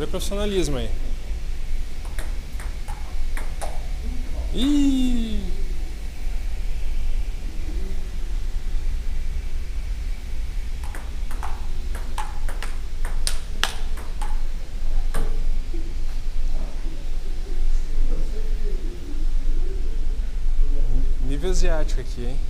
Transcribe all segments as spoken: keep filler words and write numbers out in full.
ver profissionalismo aí. Ih! Nível asiático aqui, hein?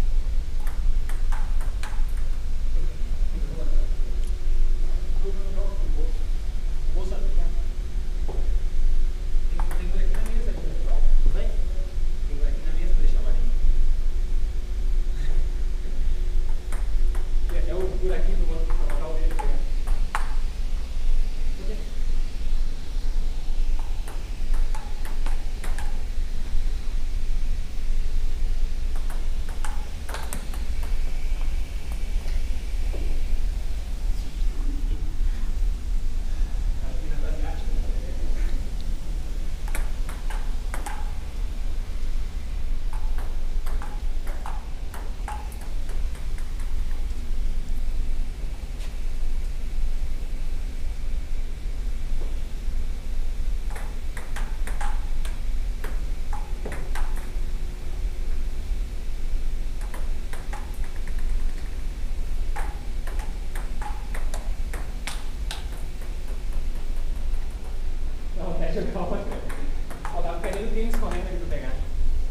Ó, tava perdendo tênis correndo aqui pra pegar.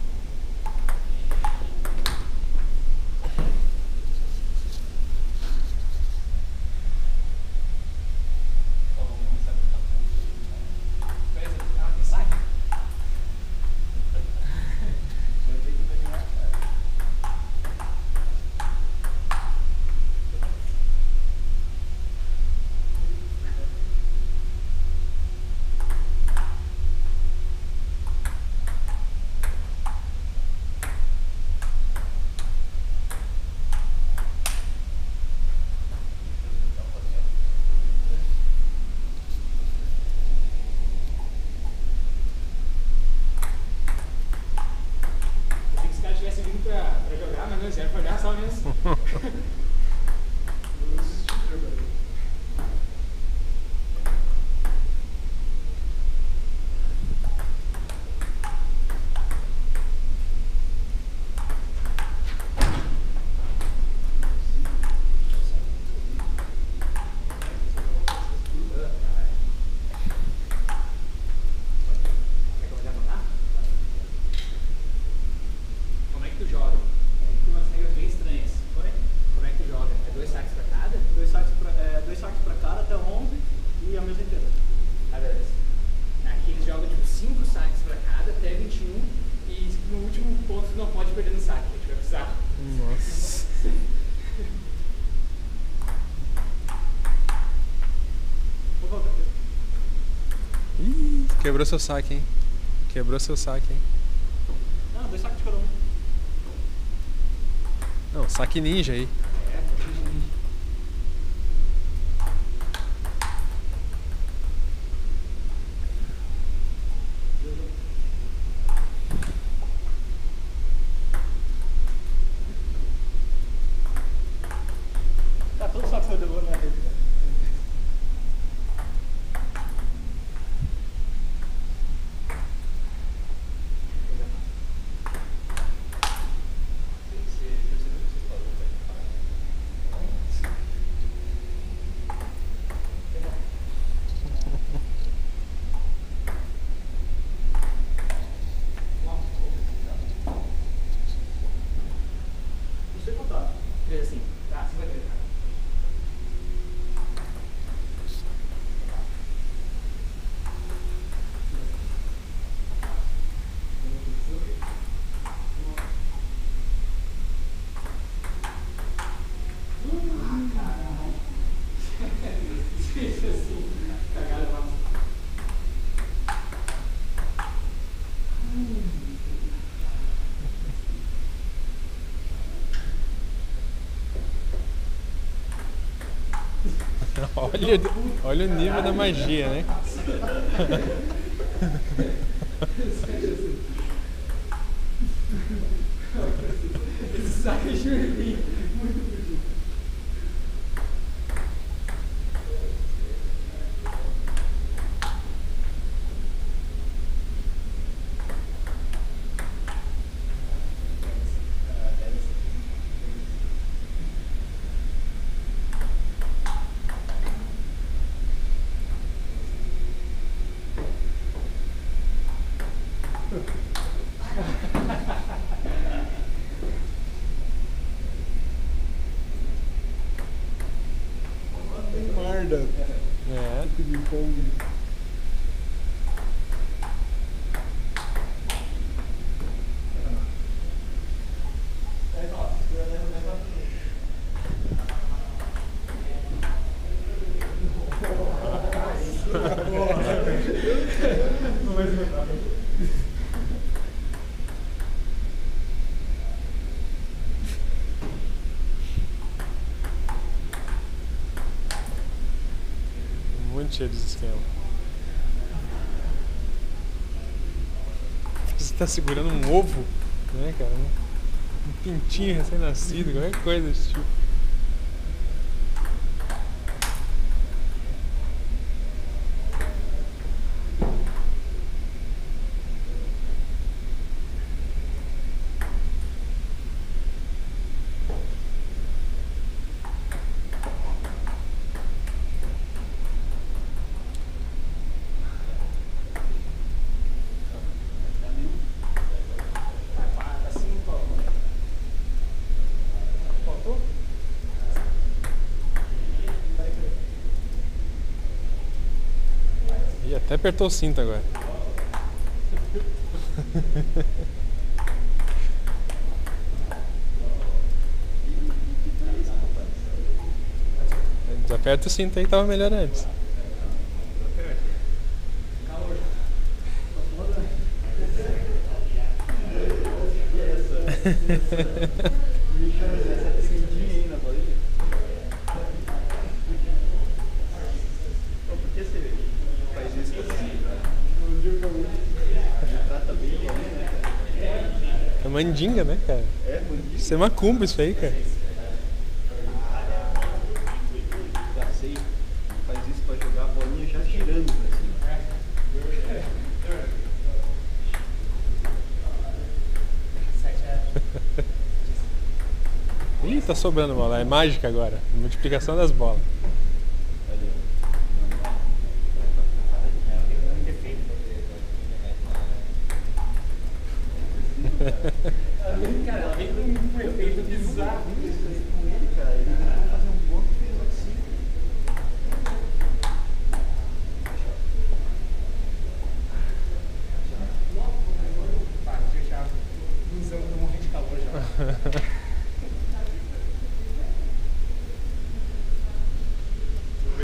Quebrou seu saque, hein? Quebrou seu saque, hein? Não, dois sacos de cada um. Não, saque ninja aí. É, ninja. Tá todo saco que eu deu na rede. Assim, tá, cinquenta e três. Ah, caralho. Isso assim, cagada lá. Olha, olha o nível da magia, né? Esse saco é jurinho. Muito bonito. Ping-pong. Muito cheio de esquema. Você tá segurando um ovo, né, cara? Um, um pintinho recém-nascido, qualquer coisa desse tipo. Ih, até apertou o cinto agora. Desaperta o cinto aí, tava melhor antes. É mandinga, né, cara? É, mandinga. Isso é macumba, isso aí, cara. Já sei. Faz isso pra jogar a bolinha já girando pra cima. Ih, tá sobrando bola. É mágica agora. Multiplicação das bolas. Cara, ela vem com um efeito bizarro com ele, cara. Ele tentou fazer um bloco e fez assim. Pá, deixa eu fechar. Não sei, eu tô morrendo de calor já.